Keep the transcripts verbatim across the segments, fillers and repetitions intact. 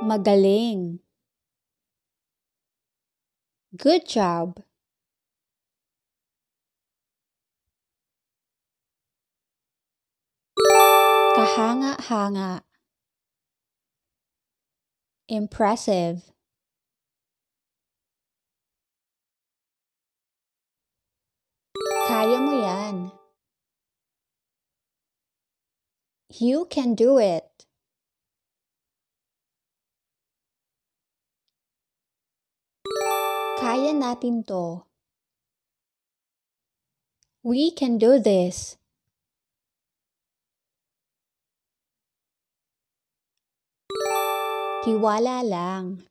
Magaling. Good job. Kahanga-hanga. Impressive. Kaya mo yan. You can do it. Kaya natin to. We can do this. Tiwala lang.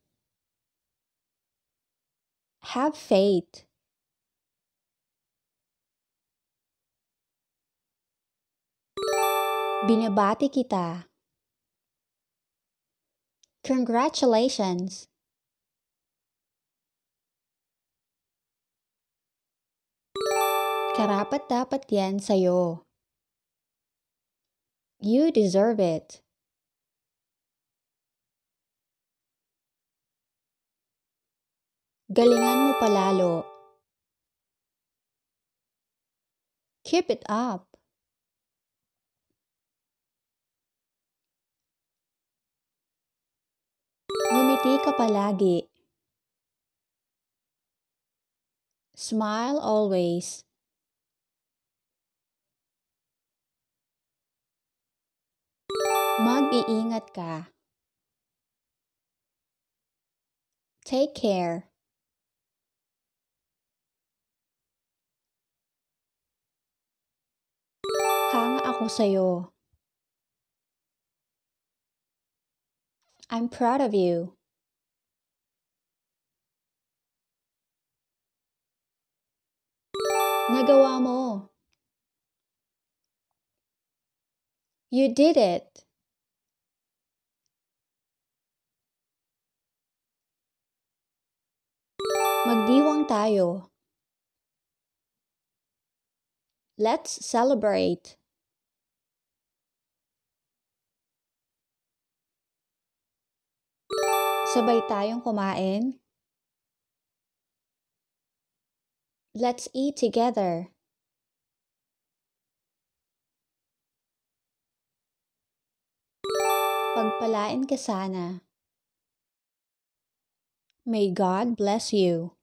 Have faith. Binabati kita. Congratulations. Karapat-dapat yan sa'yo. You deserve it. Galingan mo palalo. Keep it up. Ngumiti ka palagi. Smile always. Mag-iingat ka. Take care. Hanga ako sa'yo. I'm proud of you. Nagawa mo. You did it. Magdiwang tayo. Let's celebrate. Sabay tayong kumain. Let's eat together. Pagpalain ka sana. May God bless you.